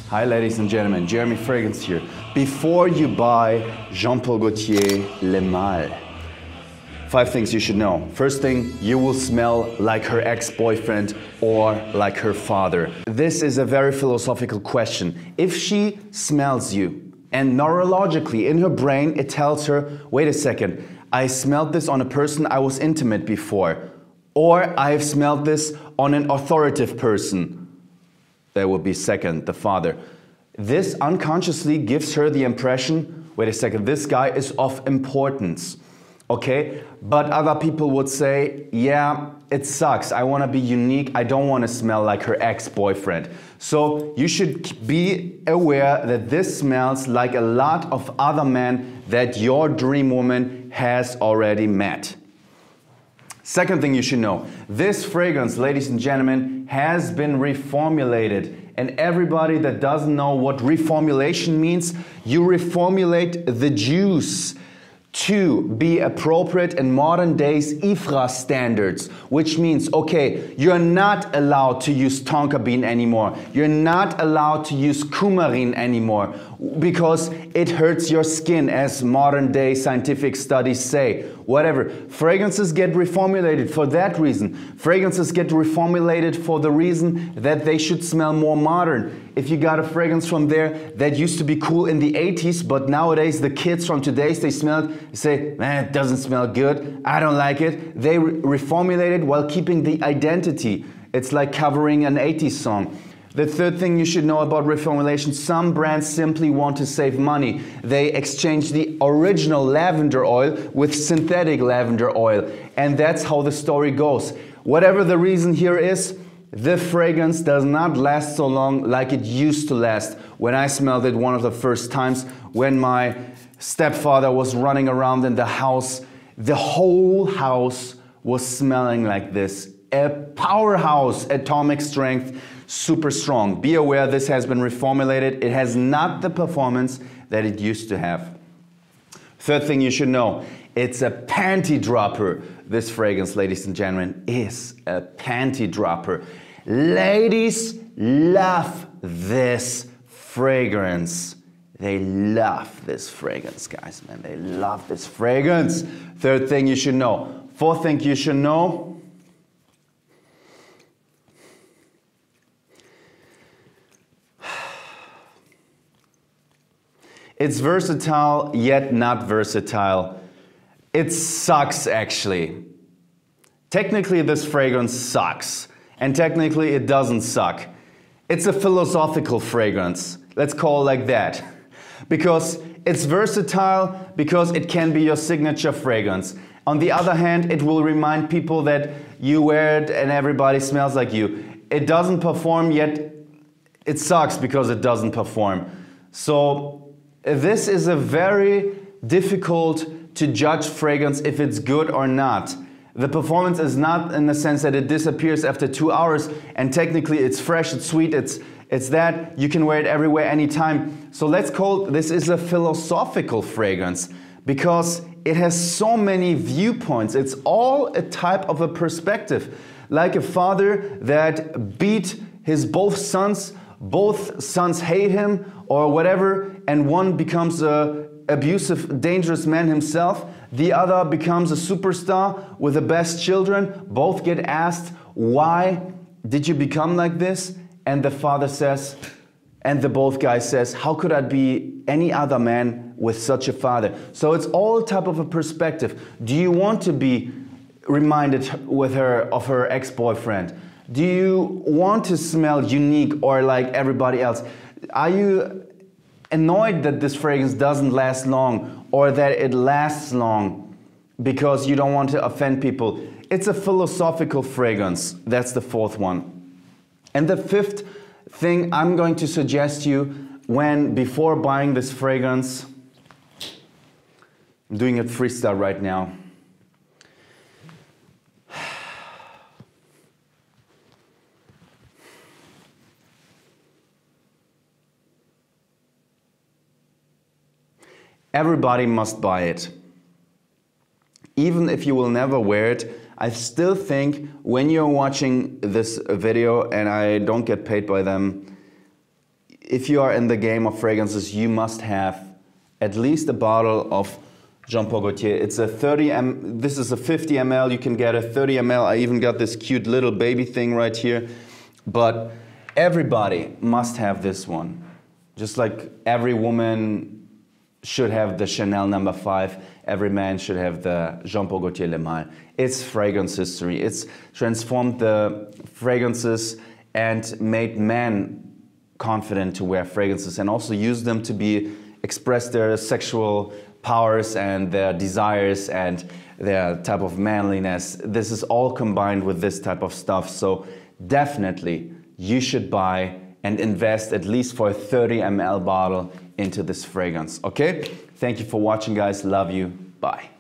Hi ladies and gentlemen, Jeremy Fragrance here. Before you buy Jean-Paul Gaultier Le Male, 5 things you should know. First thing, you will smell like her ex-boyfriend or like her father. This is a very philosophical question. If she smells you and neurologically in her brain it tells her, wait a second, I smelled this on a person I was intimate before, or I've smelled this on an authoritative person. That would be second, the father. This unconsciously gives her the impression, wait a second, this guy is of importance. Okay, but other people would say, yeah, it sucks. I want to be unique. I don't want to smell like her ex-boyfriend. So you should be aware that this smells like a lot of other men that your dream woman has already met. Second thing you should know, this fragrance, ladies and gentlemen, has been reformulated. And everybody that doesn't know what reformulation means, you reformulate the juice to be appropriate in modern days IFRA standards, which means, okay, you're not allowed to use tonka bean anymore. You're not allowed to use coumarin anymore because it hurts your skin, as modern day scientific studies say. Whatever. Fragrances get reformulated for that reason. Fragrances get reformulated for the reason that they should smell more modern. If you got a fragrance from there that used to be cool in the 80s, but nowadays the kids from today's, they smell it, say, man, it doesn't smell good, I don't like it. They reformulate it while keeping the identity. It's like covering an 80s song. The third thing you should know about reformulation, some brands simply want to save money. They exchange the original lavender oil with synthetic lavender oil. And that's how the story goes. Whatever the reason here is, the fragrance does not last so long like it used to last. When I smelled it one of the first times, when my stepfather was running around in the house, the whole house was smelling like this. A powerhouse, atomic strength, super strong. Be aware this has been reformulated. It has not the performance that it used to have. Third thing you should know, it's a panty dropper. This fragrance, ladies and gentlemen, is a panty dropper. Ladies love this fragrance. They love this fragrance, guys, man. They love this fragrance. Third thing you should know. Fourth thing you should know, it's versatile, yet not versatile. It sucks, actually. Technically, this fragrance sucks. And technically, it doesn't suck. It's a philosophical fragrance. Let's call it like that. Because it's versatile, because it can be your signature fragrance. On the other hand, it will remind people that you wear it and everybody smells like you. It doesn't perform, yet it sucks because it doesn't perform. So this is a very difficult to judge fragrance if it's good or not. The performance is not in the sense that it disappears after 2 hours and technically it's fresh, it's sweet, it's that you can wear it everywhere, anytime. So let's call this is a philosophical fragrance because it has so many viewpoints. It's all a type of a perspective. Like a father that beat his both sons hate him or whatever, and one becomes a abusive, dangerous man himself. The other becomes a superstar with the best children. Both get asked, why did you become like this? And the father says, and the both guys says, how could I be any other man with such a father? So it's all type of a perspective. Do you want to be reminded with her of her ex-boyfriend? Do you want to smell unique or like everybody else? Are you annoyed that this fragrance doesn't last long or that it lasts long because you don't want to offend people? It's a philosophical fragrance. That's the fourth one. And the fifth thing I'm going to suggest you before buying this fragrance, I'm doing it freestyle right now. Everybody must buy it. Even if you will never wear it, I still think when you're watching this video, and I don't get paid by them, if you are in the game of fragrances, you must have at least a bottle of Jean Paul Gaultier. It's a 30 this is a 50 ml, you can get a 30 ml. I even got this cute little baby thing right here. But everybody must have this one. Just like every woman should have the Chanel No. 5, every man should have the Jean Paul Gaultier Le Male. It's fragrance history. It's transformed the fragrances and made men confident to wear fragrances, and also use them to express their sexual powers and their desires and their type of manliness. This is all combined with this type of stuff. So definitely you should buy and invest at least for a 30 ml bottle into this fragrance, okay? Thank you for watching, guys. Love you. Bye.